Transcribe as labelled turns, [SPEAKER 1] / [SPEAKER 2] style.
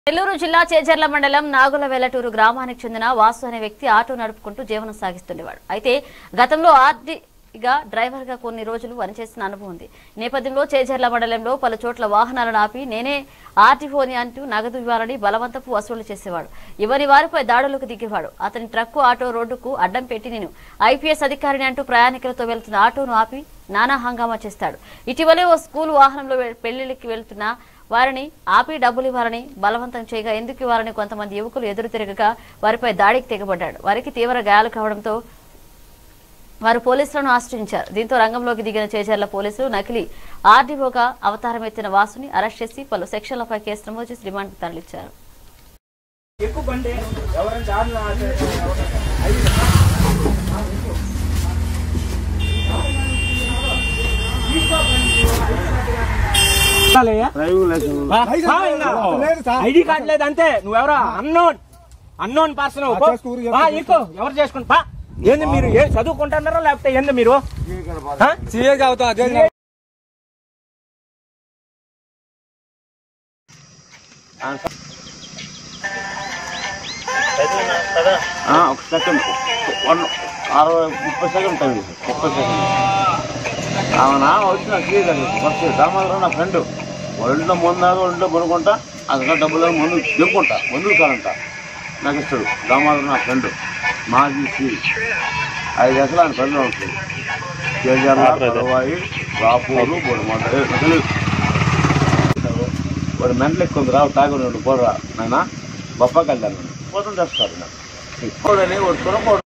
[SPEAKER 1] నెల్లూరు జిల్లా చేజర్ల మండలం నాగుల వెలటూరు గ్రామానికి చెందిన వాసు అనే వ్యక్తి ఆటో నడుపుకుంటూ జీవనం సాగిస్తుండేవాడు. అయితే గతంలో ఆర్టీగా డ్రైవర్ గా కొన్ని రోజులు పనిచేసిన అనుభవం ఉంది. నేపథ్యంలో చేజర్ల మండలంలో పలు చోట్ల వాహనాలను ఆపి నేనే ఆర్టీఓని అంటూ నగదు ఇవ్వాలని బలవంతపు వసూలు చేసేవాడు. ఇవని వారిపై దాడులకు దిగేవాడు. అతని ట్రక్కు ఆటో రోడ్డుకు అడ్డం పెట్టి నేను ఐపీఎస్ అధికారిని అంటూ ప్రయాణికులతో వెళ్తున్న ఆటోను ఆపి నానా హంగామా చేస్తాడు. ఇటీవలే ఓ స్కూల్ వాహనంలో పెళ్లికి వెళ్తున్న వారిని ఆపి డబ్బులు ఇవ్వాలని బలవంతం చేయగా ఎందుకు ఇవ్వాలని కొంతమంది యువకులు ఎదురు తిరగగా వారిపై దాడికి తెగబడ్డాడు. వారికి తీవ్ర గాయాలు కావడంతో వారు పోలీసులను ఆశ్రయించారు. దీంతో రంగంలోకి దిగిన చేజర్ల పోలీసులు నకిలీ ఆర్డీఓగా అవతారం ఎత్తిన వాసుని అరెస్ట్ చేసి పలు సెక్షన్లపై కేసు నమోదు చేసి రిమాండ్కు తరలించారు.
[SPEAKER 2] ఐడి కార్డు లేదు అంతే. నువ్వెవరా అన్నోన్ పర్సన్ ఎవరు చేసుకుంటా ఏంది? మీరు ఏం చదువుకుంటున్నారా లేకపోతే ఏంది? మీరు
[SPEAKER 3] ఒక సెకండ్ 30 సెకండ్ టైం 30 సెకండ్ అవునా వచ్చిన క్లియర్ ఫస్ట్ దామోదరం నా ఫ్రెండ్ ఒంట్లో ముందాగా ఒంట్లో కొనుక్కుంటా అక్కడ డబ్బులు ముందు దింపుకుంటా ముందుకు కాదంట నాకు ఇస్తాడు. దామోదరం నా ఫ్రెండ్ మాజీ 5 ఎకరాలు ఆయన పనిలో ఉంటుంది. కేజీఆర్ రవాయి రాపూరు వాడు మెంటలు ఎక్కువ రావు తాగు పోరా నాయన బొప్పకెళ్ళాను పోతం చేస్తారు నాకు ఇప్పుడు వాడు